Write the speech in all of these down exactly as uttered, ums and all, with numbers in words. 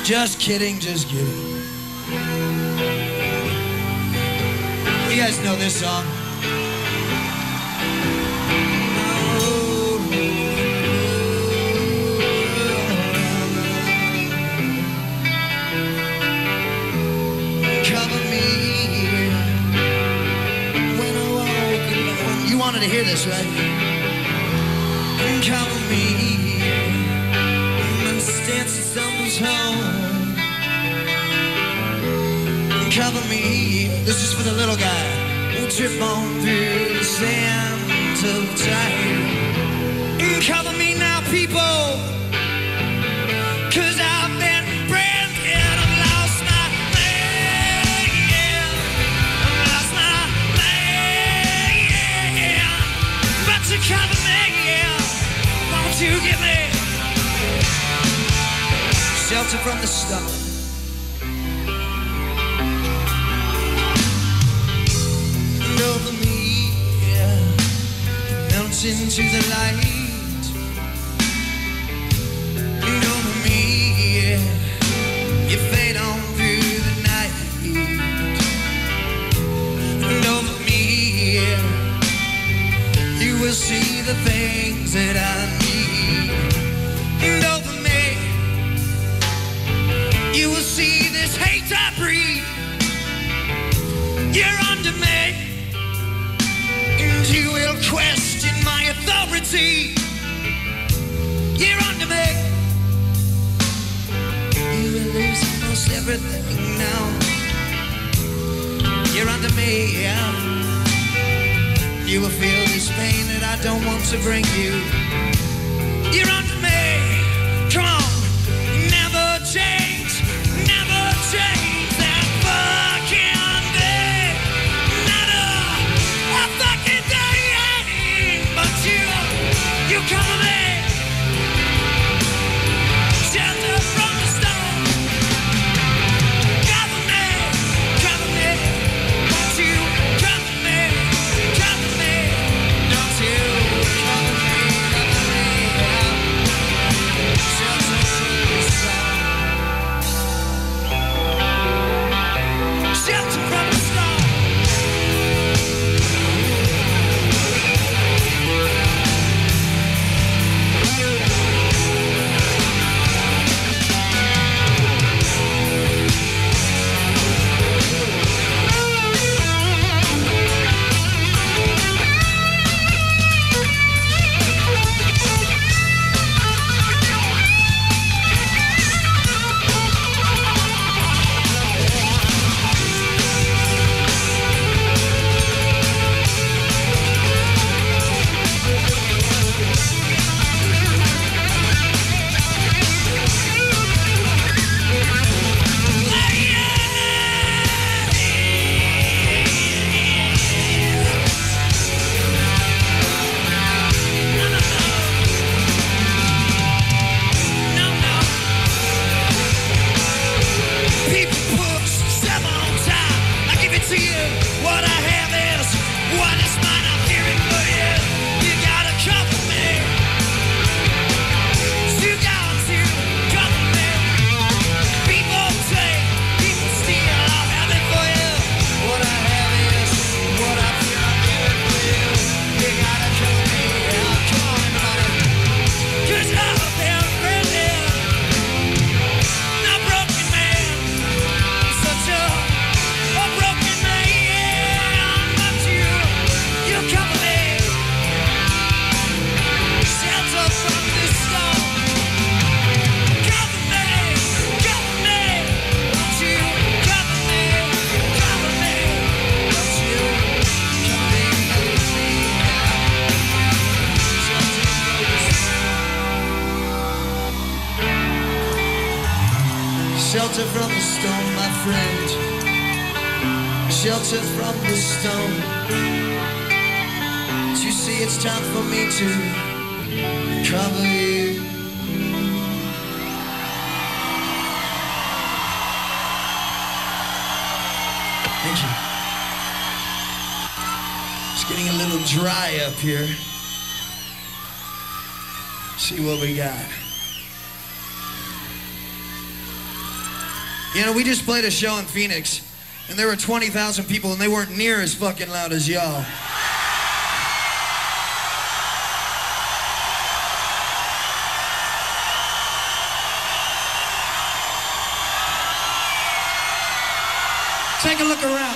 Just kidding, just kidding. You guys know this song. Cover me when I walk alone. You wanted to hear this, right? Cover me when the stance stumbles home. Cover me, this is for the little guy who trip on through the sand till time. Cover me now, people, cause I've been branded. I've lost my man, I've lost my man. But you cover me, won't you give me shelter from the storm? Over me, yeah, melts into the light. And over me, yeah, you fade on through the night. And over me, yeah, you will see the things that I need. And over me, you will see this hate I breathe. You're under me. You will question my authority. You're under me. You will lose almost everything now. You're under me, yeah. You will feel this pain that I don't want to bring you. You're under me. Come on. Never change. Never change. That fucking day. Not a, a fucking day. But you, you cover me. Shelter from the storm. Cover me, cover me. Won't you cover me, cover me? Don't you cover me, cover me. Shelter from the storm. Shelter from the storm. Shelter from the storm, my friend. Shelter from the storm. But you see, it's time for me to cover you. Thank you. It's getting a little dry up here. See what we got. You know, we just played a show in Phoenix, and there were twenty thousand people, and they weren't near as fucking loud as y'all. Take a look around.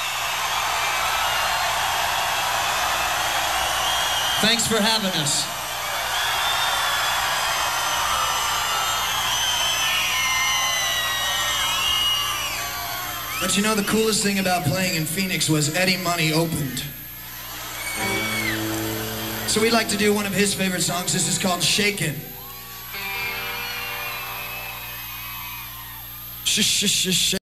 Thanks for having us. But you know, the coolest thing about playing in Phoenix was Eddie Money opened. So we'd like to do one of his favorite songs. This is called Shakin'. Sh sh sh sh